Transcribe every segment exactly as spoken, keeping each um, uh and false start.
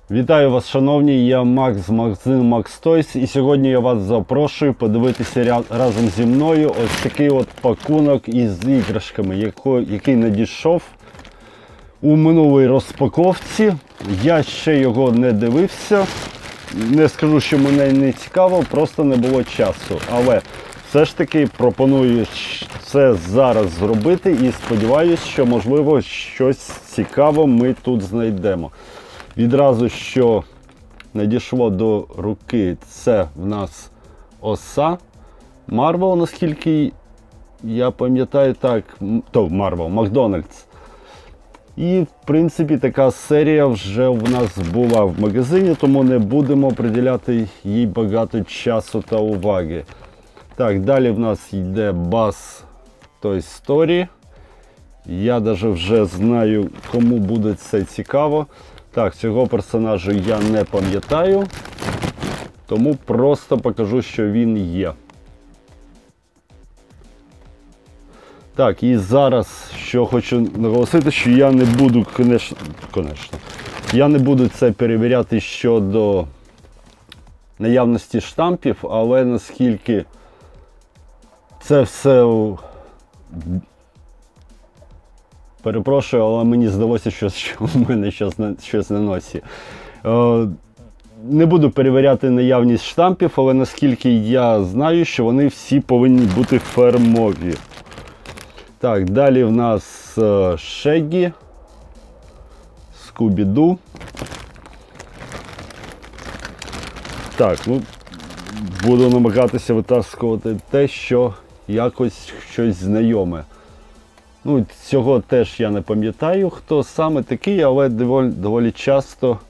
Вітаю вас, шановні, я Макс з магазину Max Toys, і сьогодні я вас запрошую подивитися разом зі мною ось такий от пакунок із іграшками, який надійшов у минулій розпаковці. Я ще його не дивився, не скажу, що мене не цікаво, просто не було часу. Але все ж таки пропоную це зараз зробити і сподіваюся, що можливо щось цікаве ми тут знайдемо. Відразу, що надійшло до руки, це в нас оса Marvel, наскільки я пам'ятаю, так, то Marvel, Макдональдс. І, в принципі, така серія вже в нас була в магазині, тому не будемо приділяти їй багато часу та уваги. Так, далі в нас йде Buzz Toy Story. Я навіть вже знаю, кому буде це цікаво. Так, цього персонажа я не пам'ятаю, тому просто покажу, що він є. Так, і зараз, що хочу наголосити, що я не буду, конечно, конечно, я не буду це перевіряти щодо наявності штампів, але наскільки це все... Перепрошую, але мені здалося, що, що в мене щось на, щось на носі. Е, не буду перевіряти наявність штампів, але наскільки я знаю, що вони всі повинні бути фермові. Так, далі в нас е, Шегі, Скубі-Ду. Так, ну, буду намагатися витаскувати те, що якось щось знайоме. Ну, цього теж я не пам'ятаю, хто саме такий, але доволі, доволі часто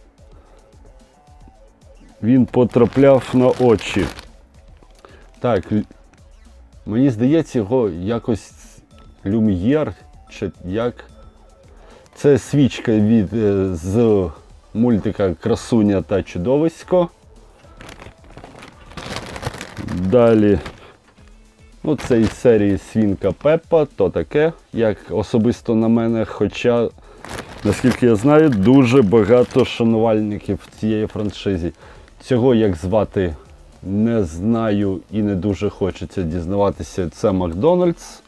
він потрапляв на очі. Так, мені здається, його якось Люм'єр, чи як. Це свічка від, з мультика Красуня та Чудовисько. Далі. Ну, це із серії Свінка Пеппа, то таке, як особисто на мене, хоча, наскільки я знаю, дуже багато шанувальників цієї франшизі. Цього, як звати, не знаю і не дуже хочеться дізнаватися, це Макдональдс.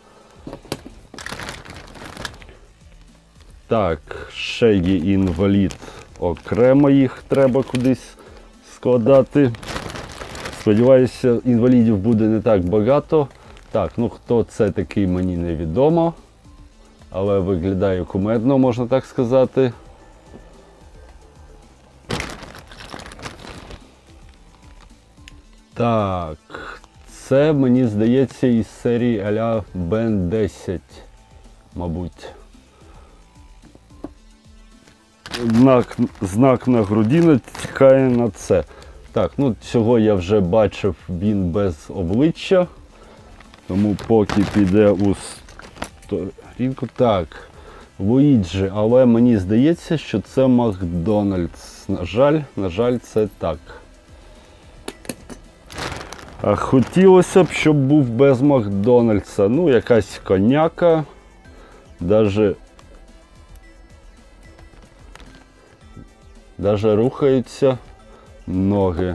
Так, Шегі інвалід, окремо їх треба кудись складати. Сподіваюся, інвалідів буде не так багато. Так, ну хто це такий, мені невідомо, але виглядає кумедно, можна так сказати. Так, це, мені здається, із серії а-ля Бен десять, мабуть. Знак, знак на груді натякає на це. Так, ну цього я вже бачив, він без обличчя. Тому поки піде у сторінку. Так, Луїджі, але мені здається, що це Макдональдс. На жаль, на жаль, це так. А хотілося б, щоб був без Макдональдса. Ну, якась коняка. Даже, даже рухаються ноги.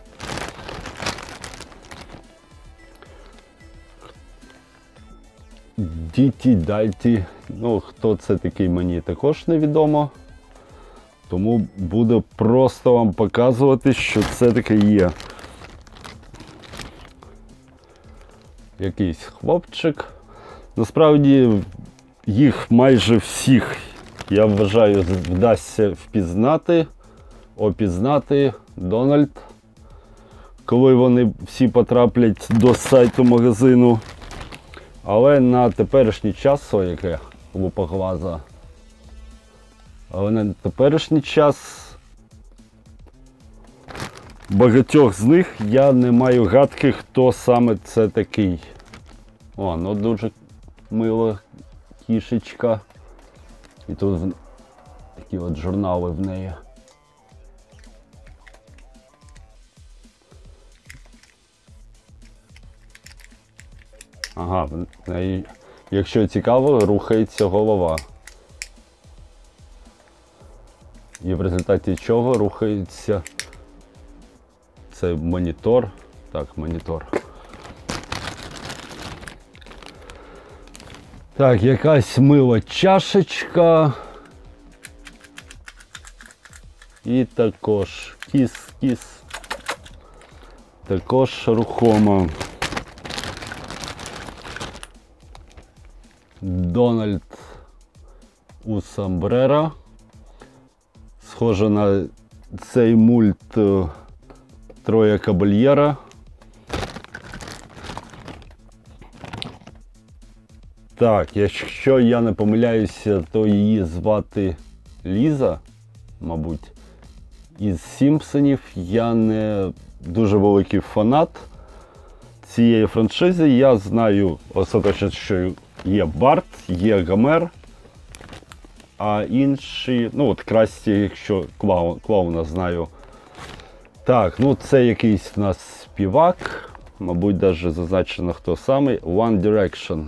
Діті, дайті, ну хто це такий, мені також невідомо. Тому буду просто вам показувати, що це таке є. Якийсь хлопчик. Насправді їх майже всіх, я вважаю, вдасться впізнати, опізнати. Дональд, коли вони всі потраплять до сайту магазину. Але на теперішній час, о, яке лупоглаза, але на теперішній час багатьох з них я не маю гадки, хто саме це такий. О, ну дуже мила кішечка. І тут такі от журнали в неї. Ага, якщо цікаво, рухається голова. і в результаті чого рухається цей монітор. Так, монітор. Так, якась мила чашечка. І також кіс-кіс. Також рухома. Дональд у Сомбреро. Схоже на цей мульт Троя Кабальєра. Так, якщо я не помиляюся, то її звати Ліза, мабуть. Із Сімпсонів. Я не дуже великий фанат цієї франшизи. Я знаю остаточно, що є Барт, є Гомер, а інші, ну от Красті, якщо клоун, клоуна знаю. Так, ну це якийсь у нас співак, мабуть, навіть зазначено хто саме. One Direction.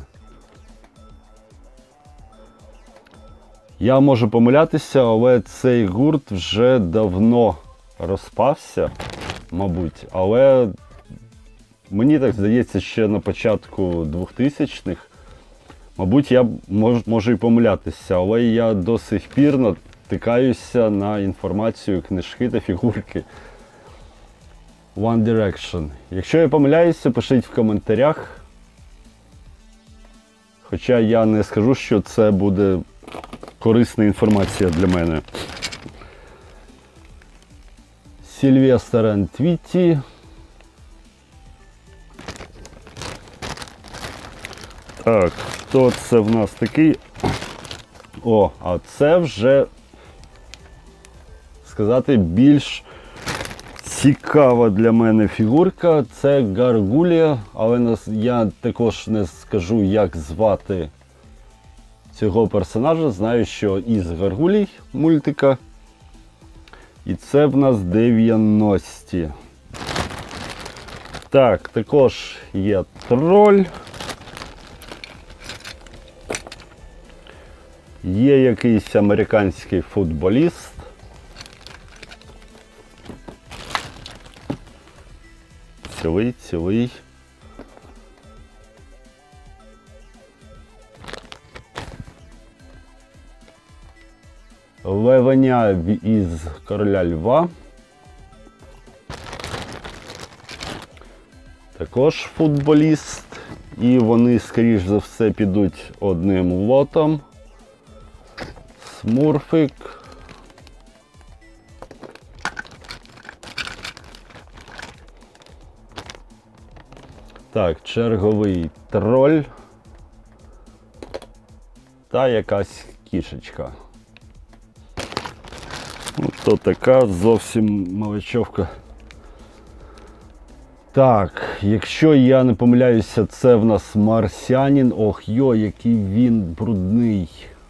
Я можу помилятися, але цей гурт вже давно розпався, мабуть. Але мені так здається, ще на початку двохтисячних. Мабуть, я мож, можу і помилятися, але я до сих пір натикаюся на інформацію, книжки та фігурки One Direction. Якщо я помиляюся, пишіть в коментарях. Хоча я не скажу, що це буде корисна інформація для мене. Сільвестр енд Твітті. Так, хто це в нас такий? О, а це вже, сказати, більш цікава для мене фігурка. Це Гаргулія, але я також не скажу, як звати цього персонажа. Знаю, що із Гаргулій мультика. І це в нас дев'яності. Так, також є троль. Є якийсь американський футболіст. Цілий, цілий. Левеня із Короля Льва. Також футболіст. І вони, скоріш за все, підуть одним лотом. Смурфик. Так, черговий троль. Та якась кішечка. Ото така зовсім малечовка. Так, якщо я не помиляюся, це в нас марсіанін. Ох, йо, який він брудний.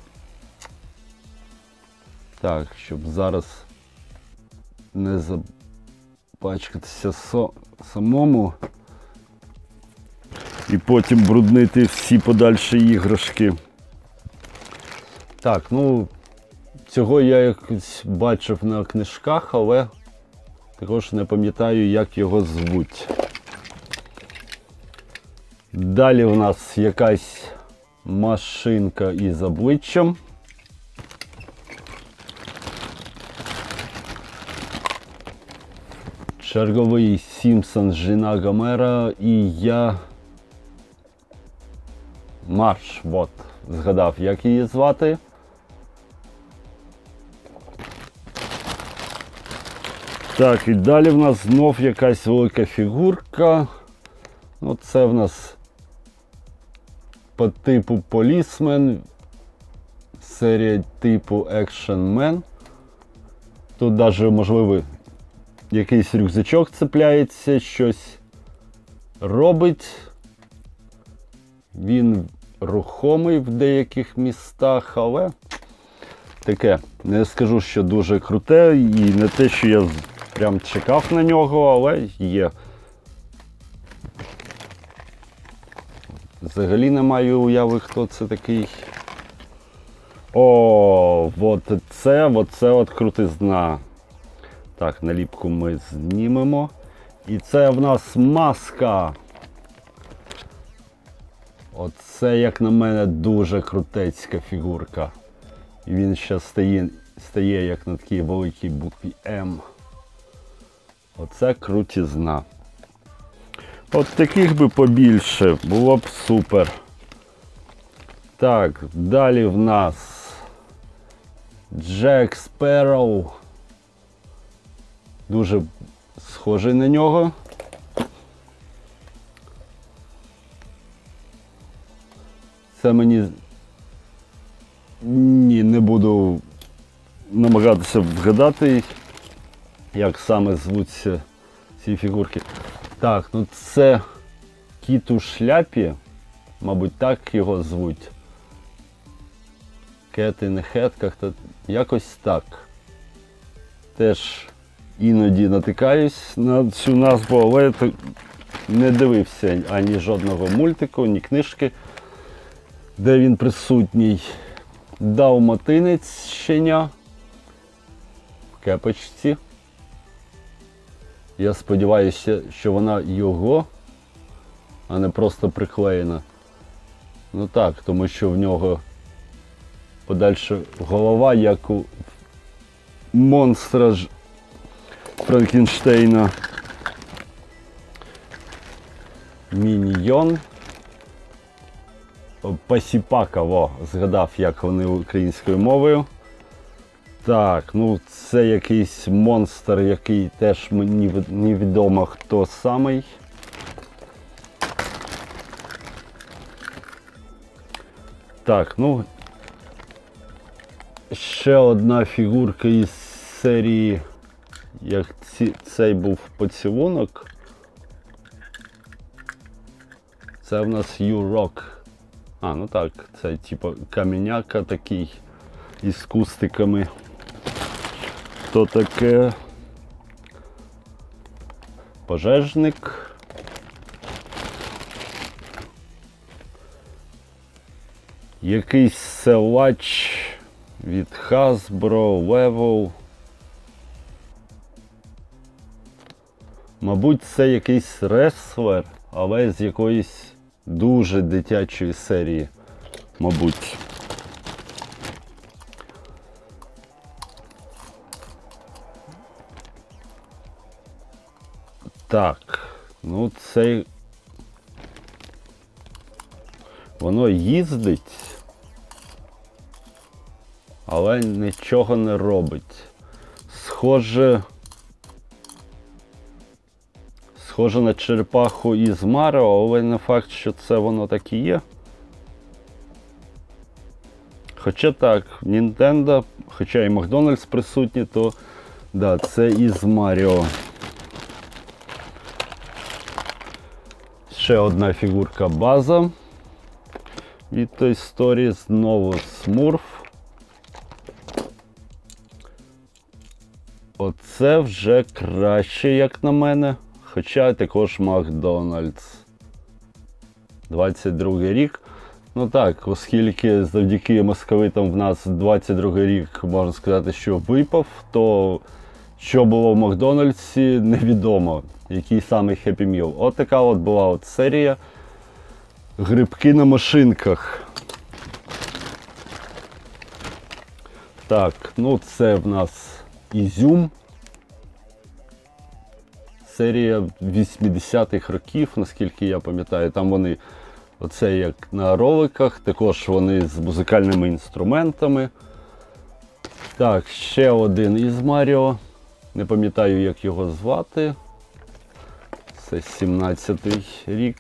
Так, щоб зараз не запачкатися со, самому і потім бруднити всі подальші іграшки. Так, ну, цього я якось бачив на книжках, але також не пам'ятаю, як його звуть. Далі в нас якась машинка із обличчям. Черговий Сімпсон, жена Гомера і я... Марш, от, згадав, як її звати. Так, і далі в нас знов якась велика фігурка. Ну, це в нас по типу Policeman, серія типу Action Man. Тут навіть, можливо, якийсь рюкзачок цепляється, щось робить. Він рухомий в деяких містах, але таке, не скажу, що дуже круте, і не те, що я прям чекав на нього, але є. Взагалі не маю уяви, хто це такий. О, от це, оце от крутизна. Так, наліпку ми знімемо. І це в нас маска. Оце, як на мене, дуже крутецька фігурка. І він ще стає, стає як на такій великій букві М. Оце крутизна. От таких би побільше, було б супер. Так, далі в нас Джек Спарроу. Дуже схожий на нього. Це мені... Ні, не буду намагатися вгадати, як саме звуться ці фігурки. Так, ну це кіт у шляпі, мабуть, так його звуть. Cat in a hat, як-то якось так. Теж іноді натикаюсь на цю назву, але не дивився ані жодного мультику, ні книжки, де він присутній. Далматинець щеня в кепочці. Я сподіваюся, що вона його, а не просто приклеєна. Ну так, тому що в нього подальше голова, як у монстра ж Франкенштейна. Міньйон. Посіпака, во, згадав, як вони українською мовою. Так, ну це якийсь монстр, який теж мені невідомо хто самий. Так, ну ще одна фігурка із серії, як ці, цей був поцілунок. Це в нас U-Rock. А, ну так, це типу каменяка такий із кустиками. Хто таке? Пожежник. Якийсь силач від Hasbro, Level. Мабуть, це якийсь реслер, але з якоїсь дуже дитячої серії, мабуть. Так, ну цей... Воно їздить, але нічого не робить. Схоже... Схоже на черепаху із Маріо, але не факт, що це воно так і є. Хоча так, Nintendo, хоча і Макдональдс присутні, то да, це із Маріо. Ще одна фігурка база від Toy Story, знову Смурф. Оце вже краще, як на мене. Хоча також Макдональдс. двадцять другий рік. Ну так, оскільки завдяки московитам в нас двадцять другий рік, можна сказати, що випав, то що було в Макдональдсі, невідомо. Який саме Happy Meal. От така от була от серія. Грибки на машинках. Так, ну це в нас Ізюм. Серія вісімдесятих років, наскільки я пам'ятаю, там вони, оце як на роликах, також вони з музикальними інструментами. Так, ще один із Маріо, не пам'ятаю, як його звати. Це сімнадцятий рік.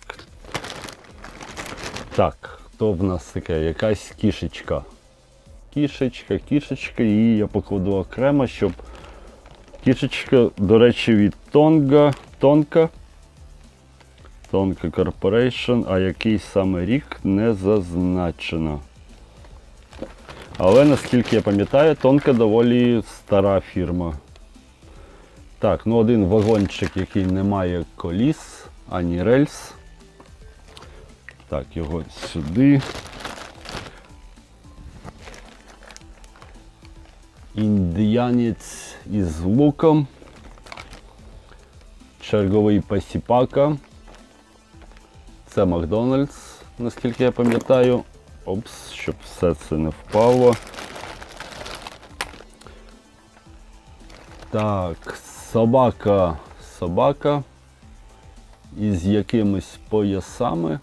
Так, хто в нас таке? Якась кішечка. Кішечка, кішечка, і я покладу окремо, щоб... Кішечка, до речі, від Тонга, Тонка. Тонка Corporation, а який саме рік не зазначено. Але, наскільки я пам'ятаю, Тонка доволі стара фірма. Так, ну один вагончик, який не має коліс, ані рельс. Так, його сюди. індіянець із луком, черговий посіпака, це Макдональдс, наскільки я пам'ятаю. Опс, щоб все це не впало. Так, собака, собака із якимись поясами.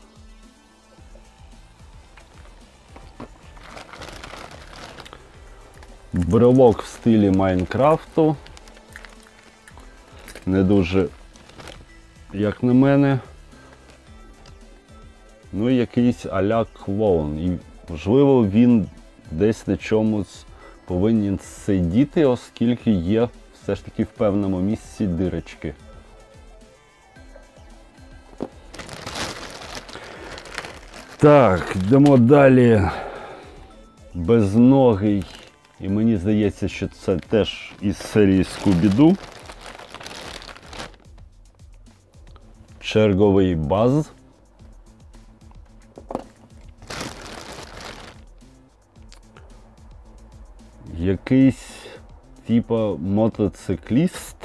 Брелок в стилі Майнкрафту. Не дуже, як на мене. Ну і якийсь а-ля клоун. І, можливо, він десь на чомусь повинен сидіти, оскільки є все ж таки в певному місці дирочки. Так, йдемо далі. Безногий. І мені здається, що це теж із серії Скубі-Ду. Черговий Баз. Якийсь типа мотоцикліст.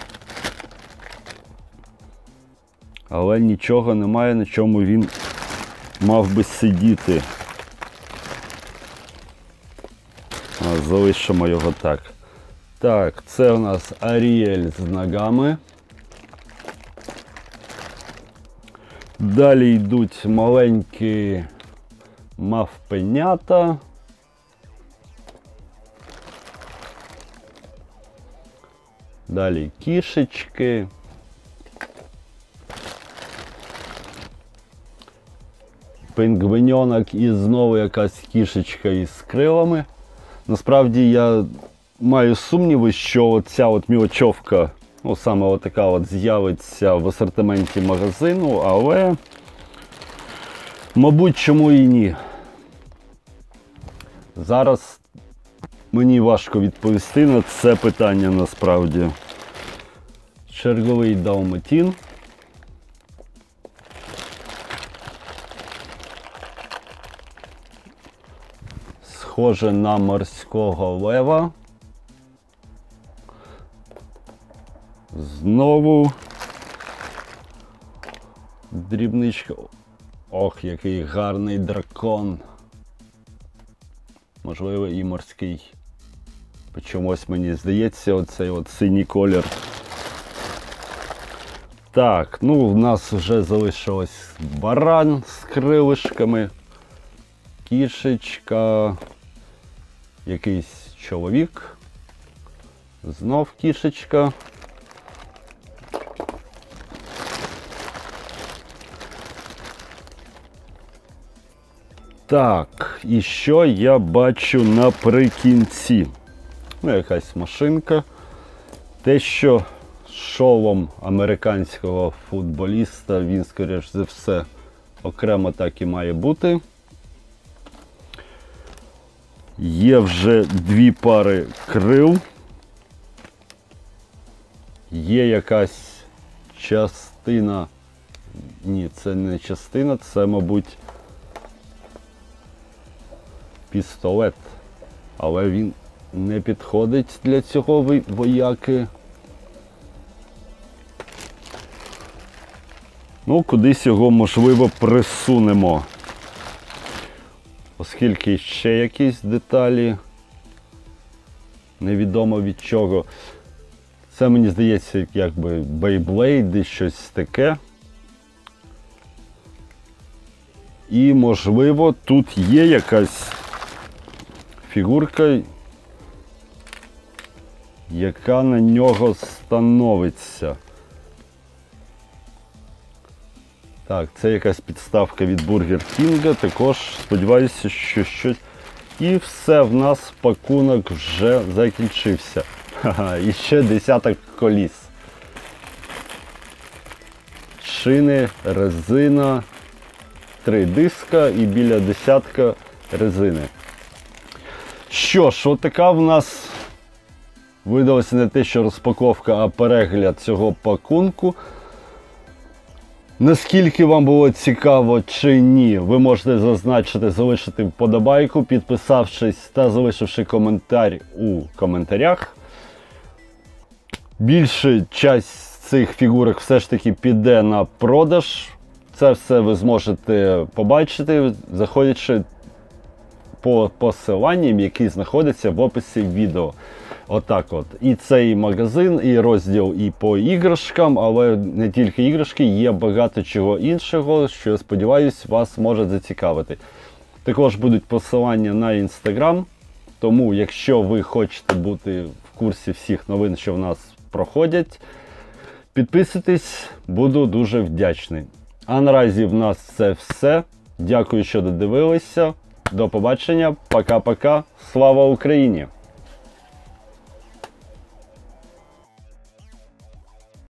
Але нічого немає, на чому він мав би сидіти. А, залишимо його так. Так, це у нас Аріель з ногами. Далі йдуть маленькі мавпенята. Далі кішечки. Пінгвиньонок і знову якась кішечка із крилами. Насправді я маю сумніви, що ця от мілочовка, ну саме от така от з'явиться в асортименті магазину, але мабуть чому і ні. Зараз мені важко відповісти на це питання насправді. Черговий далматін. Схоже на морського лева. Знову дрібничка. Ох, який гарний дракон. Можливо, і морський. По чомусь мені здається, оцей от синій колір. Так, ну в нас вже залишилось баран з крилишками, кішечка, якийсь чоловік, знов кішечка. Так, і що я бачу наприкінці? Ну, якась машинка. Те, що шолом американського футболіста, він, скоріш за все, окремо так і має бути. Є вже дві пари крил. Є якась частина. Ні, це не частина, це, мабуть, пістолет. Але він не підходить для цього вояки. Ну, кудись його, можливо, присунемо. Оскільки ще якісь деталі. Невідомо від чого. Це, мені здається, якби Beyblade, щось таке. І, можливо, тут є якась фігурка, яка на нього становиться. Так, це якась підставка від Бургер Кінга, також сподіваюся, що щось... І все, в нас пакунок вже закінчився. Ха-ха, і ще десяток коліс. Шини, резина, три диска і біля десятка резини. Що ж, от така в нас видалася не те, що розпаковка, а перегляд цього пакунку. Наскільки вам було цікаво чи ні, ви можете зазначити, залишити вподобайку, підписавшись та залишивши коментар у коментарях. Більша часть цих фігурок все ж таки піде на продаж. Це все ви зможете побачити, заходячи по посиланням, які знаходяться в описі відео. Отак от. І цей магазин, і розділ і по іграшкам, але не тільки іграшки, є багато чого іншого, що, я сподіваюся, вас може зацікавити. Також будуть посилання на інстаграм, тому якщо ви хочете бути в курсі всіх новин, що в нас проходять, підписуйтесь, буду дуже вдячний. А наразі в нас це все. Дякую, що додивилися. До побачення. Пока-пока. Слава Україні!